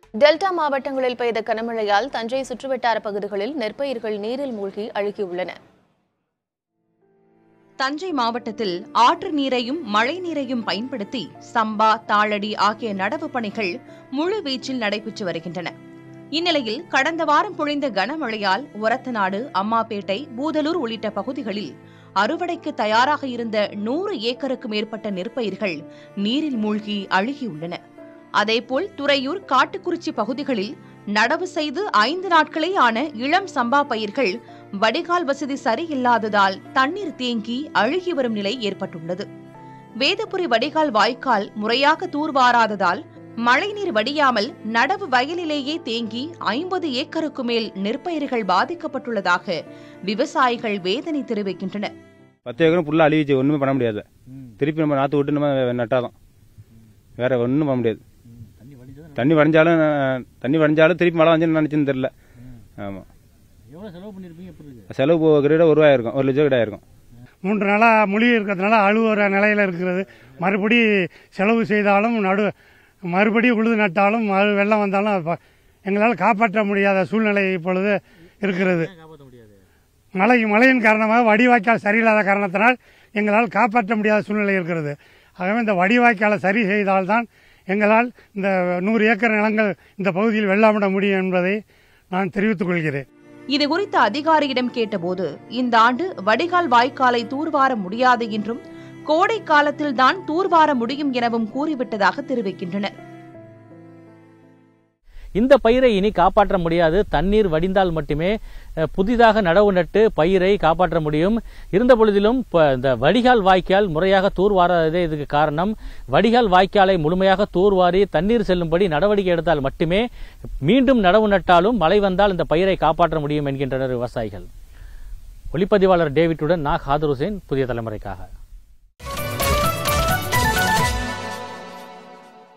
Delta மாவட்டங்களில் பெய்த கனமழையால் தஞ்சை சுற்றுவட்டார பகுதிகளில் நெற்பயிர்கள் நீரில் மூழ்கி அழுகியுள்ளன. தஞ்சை மாவட்டத்தில் ஆற்று நீரையும் மழை நீரையும் பயன்படுத்தி சம்பா, தாளடி ஆகிய நடவு பணிகள் முழுவீச்சில் நடைபெற்று வருகின்றன. இந்நிலையில் கடந்த வாரம் பொழிந்த கனமழையால் ஒரத்தநாடு, அம்மாபேட்டை, பூதலூர் உள்ளிட்ட பகுதிகளில் அறுவடைக்கு தயாராக இருந்த 100 ஏக்கருக்கு மேற்பட்ட நெற்பயிர்கள் நீரில் மூழ்கி அழுகியுள்ளன. அதேபோல் துறையூர், காட்டுக்குறிச்சி பகுதிகளில் நடவு செய்து 5 நாட்களே ஆன இளம் சம்பா பயிர்கள் வடிகால் வசதி சரியில்லாததால் தண்ணீர் தேங்கி அழுகி வரும் நிலை ஏற்பட்டுள்ளது. வேதபுரி வடிகால் வாய்க்கால் முறையாக தூர்வாராததால் மழைநீர் வடியாமல் நடவு வயலிலேயே தேங்கி 50 ஏக்கருக்கு மேல் நெற்பயிர்கள் பாதிக்கப்பட்டுள்ளதாக விவசாயிகள் வேதனை தெரிவிக்கின்றனர். 10 ஏக்கரும் புல்லா அழிவிச்சு, ஒண்ணுமே பண்ண முடியாது. திருப்பி நம்ம நாத்து விட்டு நம்ம நட்டாதான் வேற ஒன்றும் பண்ண முடியாது. தண்ணி வடிஞ்சாலும் திருப்பி மழை வந்து நினைச்சுன்னு தெரியல. ஆமா, செலவு கிட்ட ₹1 இருக்கும், 1 லட்சம் கிட்ட இருக்கும். 3 நாளாக மொழி இருக்கிறதுனால அழுவுற நிலையில் இருக்கிறது. மறுபடி செலவு செய்தாலும் மறுபடி உழுது நட்டாலும் வெள்ளம் வந்தாலும் எங்களால் காப்பாற்ற முடியாத சூழ்நிலை இப்பொழுது இருக்கிறது. மழையின் காரணமாக வடிவாய்க்கால் சரியில்லாத காரணத்தினால் எங்களால் காப்பாற்ற முடியாத சூழ்நிலை இருக்கிறது. ஆகவே இந்த வடிவாய்க்காலை சரி செய்தால்தான் எங்களால் இந்த 100 ஏக்கர் நிலங்கள் இந்த பகுதியில் வெள்ளாமிட முடியும் என்பதை நான் தெரிவித்துக் கொள்கிறேன். இதுகுறித்து அதிகாரியிடம் கேட்டபோது இந்த ஆண்டு வடிகால் வாய்க்காலை தூர்வார முடியாது என்றும் கோடை காலத்தில்தான் தூர்வார முடியும் எனவும் கூறிவிட்டதாக தெரிவிக்கின்றனர். இந்த பயிரை இனி காப்பாற்ற முடியாது. தண்ணீர் வடிந்தால் மட்டுமே புதிதாக நடவு நட்டு பயிரை காப்பாற்ற முடியும். இருந்த பொழுதிலும் இந்த வடிகால் வாய்க்கால் முறையாக தூர்வாராததே இதுக்கு காரணம். வடிகால் வாய்க்காலை முழுமையாக தூர்வாரி தண்ணீர் செல்லும்படி நடவடிக்கை எடுத்தால் மட்டுமே மீண்டும் நடவு நட்டாலும் மழை வந்தால் இந்த பயிரை காப்பாற்ற முடியும் என்கின்றனர் விவசாயிகள். ஒளிப்பதிவாளர் டேவிட்டுடன் நான் ஹாதர் ஹுசேன், புதிய தலைமுறைக்காக.